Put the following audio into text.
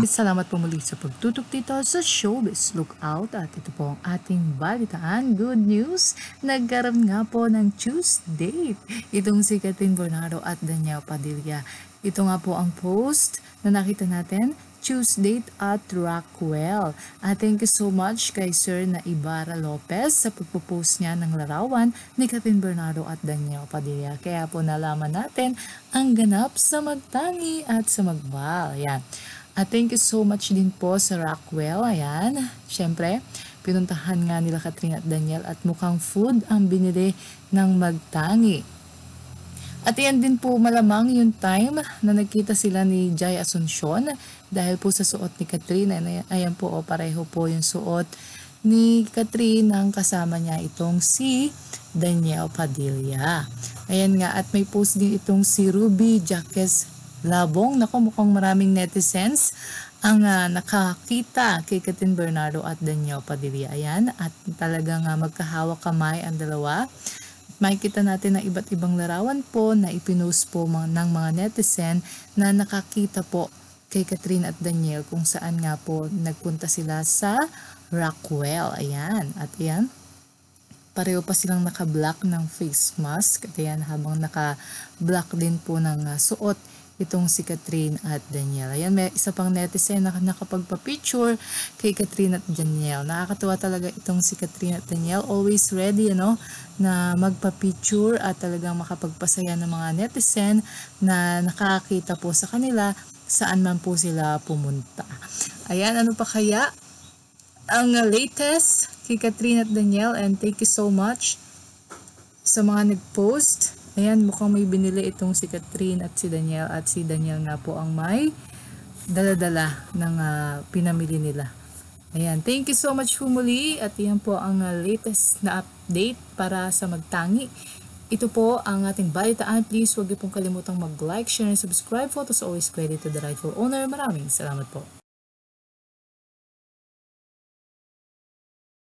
salamat po muli sa pagtutok dito sa Showbiz Lookout at ito po ang ating balitaan. Good news, nagkaroon nga po ng Tuesday itong si Kathryn at Daniel Padilla. Ito nga po ang post na nakita natin, Tuesday at Rockwel. Thank you so much kay Sir na Ibarra Lopez sa pagpo-post niya ng larawan ni Kathryn at Daniel Padilla. Kaya po nalaman natin ang ganap sa magtangi at sa magbal. Ayan. Thank you so much din po sa Rockwel. Ayan. Siyempre, pinuntahan nga nila Kathryn at Daniel at mukhang food ang binili ng magtangi. At yan din po malamang yung time na nagkita sila ni Jai Asuncion dahil po sa suot ni Kathryn. Ayan po, pareho po yung suot ni Kathryn ang kasama niya itong si Daniel Padilla. Ayan nga, at may post din itong si Ruby Jaques Labong. Naku, mukhang maraming netizens ang nakakita kay Kathryn at Daniel Padilla. Ayan, at talagang magkahawak kamay ang dalawa. Makikita natin ang iba't ibang larawan po na ipinost po ng mga netizen na nakakita po kay Kathryn at Daniel kung saan nga po nagpunta sila sa Rockwel. Ayan, at ayan, pareho pa silang naka-black ng face mask. At ayan, habang naka-black din po ng suot itong si Kathryn at Daniel. Ayan, may isa pang netizen na nakapagpa-picture kay Kathryn at Daniel. Nakakatuwa talaga itong si Kathryn at Daniel. Always ready, na magpa-picture at talagang makapagpasaya ng mga netizen na nakakita po sa kanila saan man po sila pumunta. Ayan, ano pa kaya ang latest kay Kathryn at Daniel? And thank you so much sa mga nag-post. Ayan, mukhang may binili itong si Kathryn at si Daniel. At si Daniel nga po ang may dala-dala ng pinamili nila. Ayan, thank you so much po muli. At yan po ang latest na update para sa magtangi. Ito po ang ating balitaan. Please huwag niyo pong kalimutang mag-like, share, and subscribe. Photos always credit to the rightful owner. Maraming salamat po.